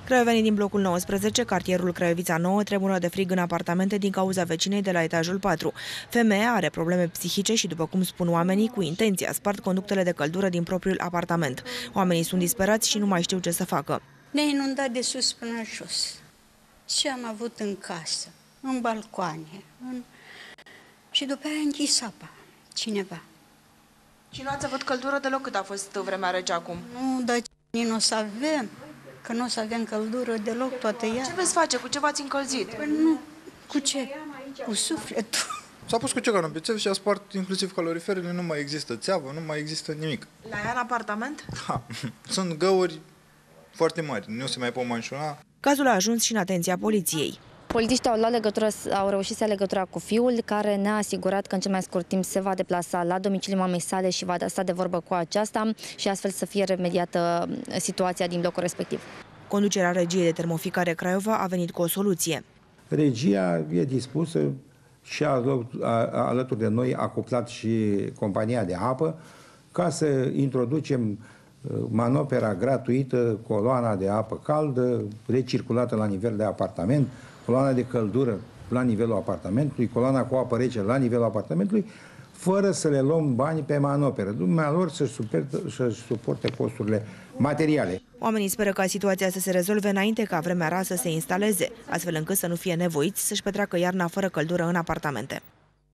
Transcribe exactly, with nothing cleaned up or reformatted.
Craiovenii din blocul nouăsprezece, cartierul Craiovia nouă, tremură de frig în apartamente din cauza vecinei de la etajul patru. Femeia are probleme psihice și, după cum spun oamenii, cu intenția spart conductele de căldură din propriul apartament. Oamenii sunt disperați și nu mai știu ce să facă. Ne-a inundat de sus până jos. Ce am avut în casă, în balcoane, în... și după aia a închis apa cineva. Și nu ați avut căldură deloc cât a fost vremea rece acum? Nu, dar nu o să avem, că nu o să avem căldură deloc toată ea. Ce veți face? Cu ce v-ați încălzit? Păi nu, cu ce? Cu sufletul. S-a pus cu ceganul pe țev și a spart inclusiv caloriferele, nu mai există țeavă, nu mai există nimic. La ea în apartament? Da, sunt găuri foarte mari, nu se mai pot manșuna. Cazul a ajuns și în atenția poliției. Polițiștii au luat legătură, au reușit să ia legătura cu fiul, care ne-a asigurat că în cel mai scurt timp se va deplasa la domiciliul mamei sale și va sta de vorbă cu aceasta și astfel să fie remediată situația din blocul respectiv. Conducerea regiei de termoficare Craiova a venit cu o soluție. Regia e dispusă și alături de noi a cuplat și compania de apă ca să introducem manopera gratuită, coloana de apă caldă, recirculată la nivel de apartament, coloana de căldură la nivelul apartamentului, coloana cu apă rece la nivelul apartamentului, fără să le luăm bani pe manoperă. Dumnealor să-și să suporte costurile materiale. Oamenii speră ca situația să se rezolve înainte ca vremea rea să se instaleze, astfel încât să nu fie nevoiți să-și petreacă iarna fără căldură în apartamente.